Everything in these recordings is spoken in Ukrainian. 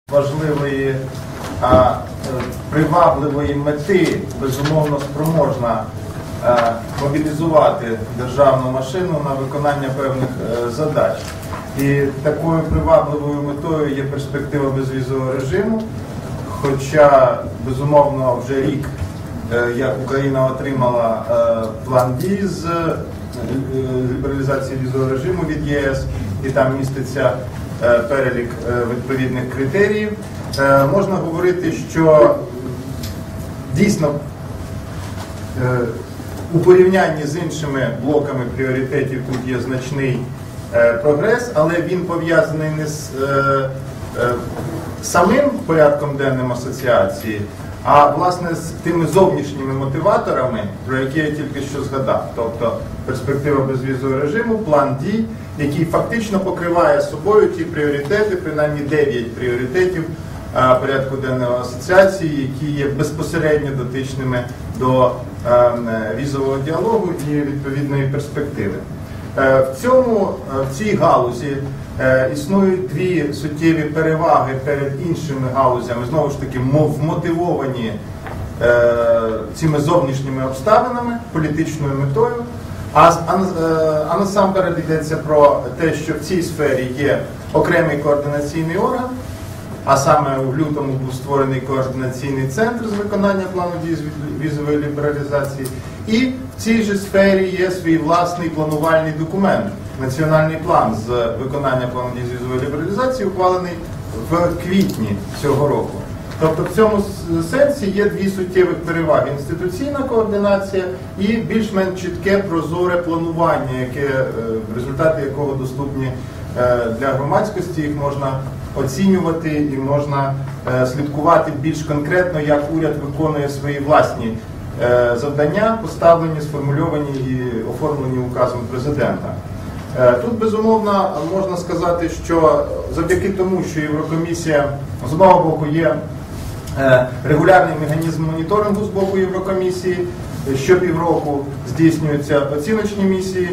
важливої, привабливої мети, безумовно, спроможна мобілізувати державну машину на виконання певних задач. І такою привабливою метою є перспектива безвізового режиму, хоча, безумовно, вже рік, як Україна отримала план дій з лібералізації візового режиму від ЄС, і там міститься перелік відповідних критеріїв, можна говорити, що дійсно у порівнянні з іншими блоками пріоритетів тут є значний прогрес, але він пов'язаний не з самим порядком денним асоціації, а власне з тими зовнішніми мотиваторами, про які я тільки що згадав. Тобто перспектива безвізового режиму, план дій, який фактично покриває собою ті пріоритети, принаймні 9 пріоритетів порядку денного асоціації, які є безпосередньо дотичними до візового діалогу і відповідної перспективи. В цій галузі існують дві суттєві переваги перед іншими галузями, знову ж таки вмотивовані цими зовнішніми обставинами, політичною метою. А насамперед йдеться про те, що в цій сфері є окремий координаційний орган, а саме в лютому був створений координаційний центр з виконання плану дій з візової лібералізації, і в цій же сфері є свій власний планувальний документ, національний план з виконання плану дій з візової лібералізації, ухвалений в квітні цього року. Тобто в цьому сенсі є дві суттєвих переваги: інституційна координація і більш-менш чітке, прозоре планування, результати якого доступні для громадськості, їх можна оцінювати і можна слідкувати більш конкретно, як уряд виконує свої власні завдання, поставлені, сформульовані і оформлені указом президента. Тут, безумовно, можна сказати, що завдяки тому, що Єврокомісія, з одного боку, є регулярний механізм моніторингу з боку Єврокомісії, щопівроку здійснюються оціночні місії,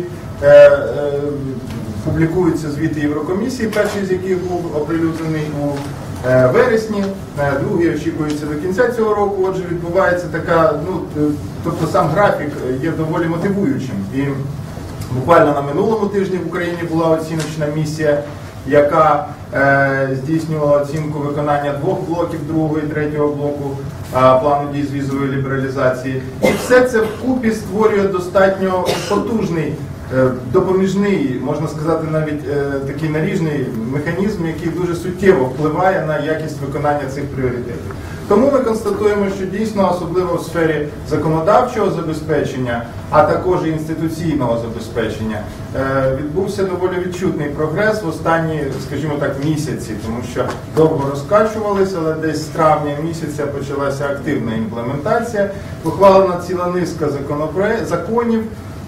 публікуються звіти Єврокомісії, перший з яких був оприлюднений у вересні, другий очікується до кінця цього року. Отже, відбувається така, тобто сам графік є доволі мотивуючим. І буквально на минулому тижні в Україні була оціночна місія, яка здійснювала оцінку виконання двох блоків, другого і третього блоку плану дій з візової лібералізації. І все це вкупі створює достатньо потужний, допоміжний, можна сказати, навіть такий наріжний механізм, який дуже суттєво впливає на якість виконання цих пріоритетів. Тому ми констатуємо, що дійсно, особливо в сфері законодавчого забезпечення, а також і інституційного забезпечення, відбувся доволі відчутний прогрес в останні, скажімо так, місяці, тому що довго розкачувалися, але десь з травня місяця почалася активна імплементація, ухвалена ціла низка законів.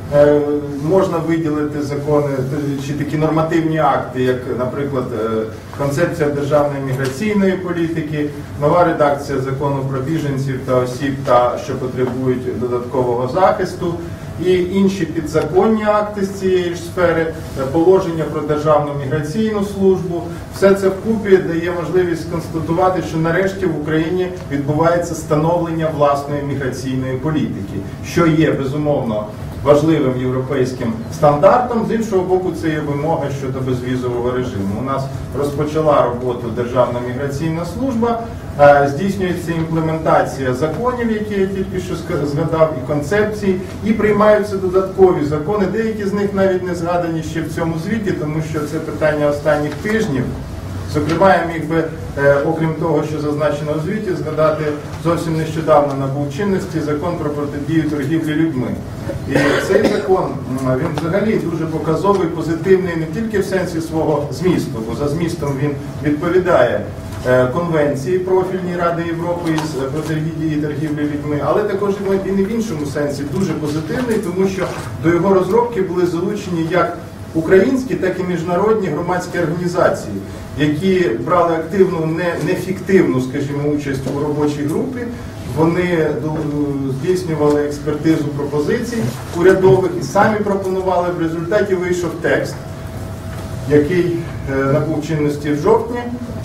Можна виділити закони чи такі нормативні акти, як, наприклад, концепція державної міграційної політики, нова редакція закону про біженців та осіб, що потребують додаткового захисту, і інші підзаконні акти з цієї ж сфери, положення про державну міграційну службу. Все це вкупі дає можливість констатувати, що нарешті в Україні відбувається становлення власної міграційної політики, що є, безумовно, важливим європейським стандартом. З іншого боку, це є вимога щодо безвізового режиму. У нас розпочала роботу Державна міграційна служба, здійснюється імплементація законів, які я тільки що згадав, і концепцій, і приймаються додаткові закони. Деякі з них навіть не згадані ще в цьому звіті, тому що це питання останніх тижнів. Зокрема, я міг би, окрім того, що зазначено у звіті, згадати зовсім нещодавно набув чинності закон про протидію торгівлі людьми. І цей закон, він взагалі дуже показовий, позитивний не тільки в сенсі свого змісту, бо за змістом він відповідає Конвенції профільній Ради Європи із протидії торгівлі людьми, але також і в іншому сенсі дуже позитивний, тому що до його розробки були залучені як українські, так і міжнародні громадські організації, які брали активну, нефіктивну, скажімо, участь у робочій групі. Вони здійснювали експертизу пропозицій урядових і самі пропонували. В результаті вийшов текст, який набув чинності в жовтні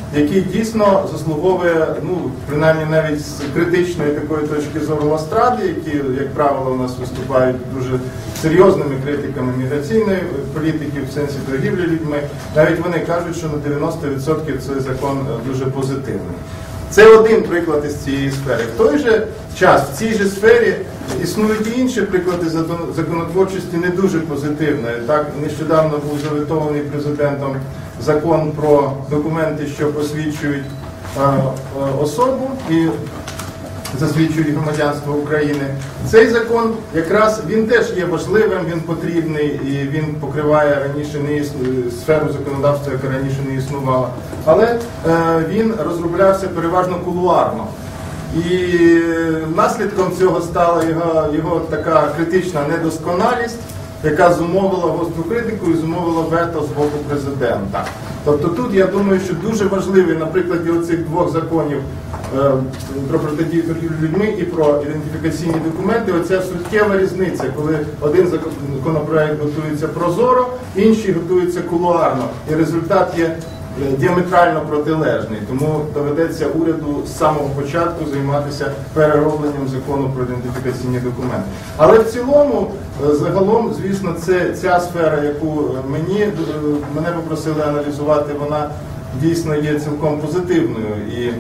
який дійсно заслуговує, ну, принаймні навіть з критичної такої точки зору Ластрады, які, як правило, у нас виступають дуже серйозними критиками міграційної політики в сенсі торгівлі людьми, навіть вони кажуть, що на 90% цей закон дуже позитивний. Це один приклад із цієї сфери. В той же час, в цій же сфері існують і інші приклади законотворчості не дуже позитивної. Так, нещодавно був заветований президентом закон про документи, що посвідчують особу і засвідчують громадянство України. Цей закон якраз він теж є важливим, він потрібний і він покриває раніше сферу законодавства, яка раніше не існувала. Але він розроблявся переважно кулуарно. І наслідком цього стала його така критична недосконалість, яка зумовила гостру критику і зумовила вето з боку президента. Тобто тут, я думаю, що дуже важливий, на прикладі оцих двох законів про протидію торгівлі людьми і про ідентифікаційні документи, оця суттєва різниця, коли один законопроект готується прозоро, інший готується кулуарно, і результат є діаметрально протилежний. Тому доведеться уряду з самого початку займатися переробленням закону про ідентифікаційні документи. Але в цілому, загалом, звісно, ця сфера, яку мене попросили аналізувати, вона дійсно є цілком позитивною. І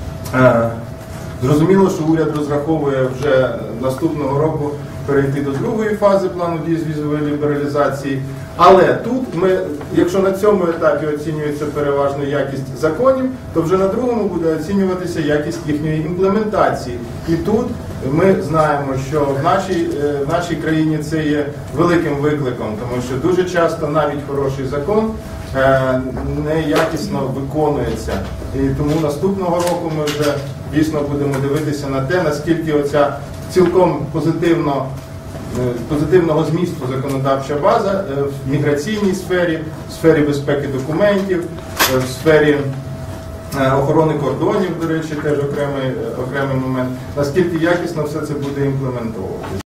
зрозуміло, що уряд розраховує вже наступного року перейти до другої фази плану дій з візової лібералізації. Але тут якщо на цьому етапі оцінюється переважно якість законів, то вже на другому буде оцінюватися якість їхньої імплементації. І тут ми знаємо, що в нашій країні це є великим викликом, тому що дуже часто навіть хороший закон неякісно виконується. І тому наступного року ми вже дійсно будемо дивитися на те, наскільки оця цілком позитивного змісту законодавча база в міграційній сфері, в сфері безпеки документів, в сфері охорони кордонів, до речі, теж окремий момент, наскільки якісно все це буде імплементовувати.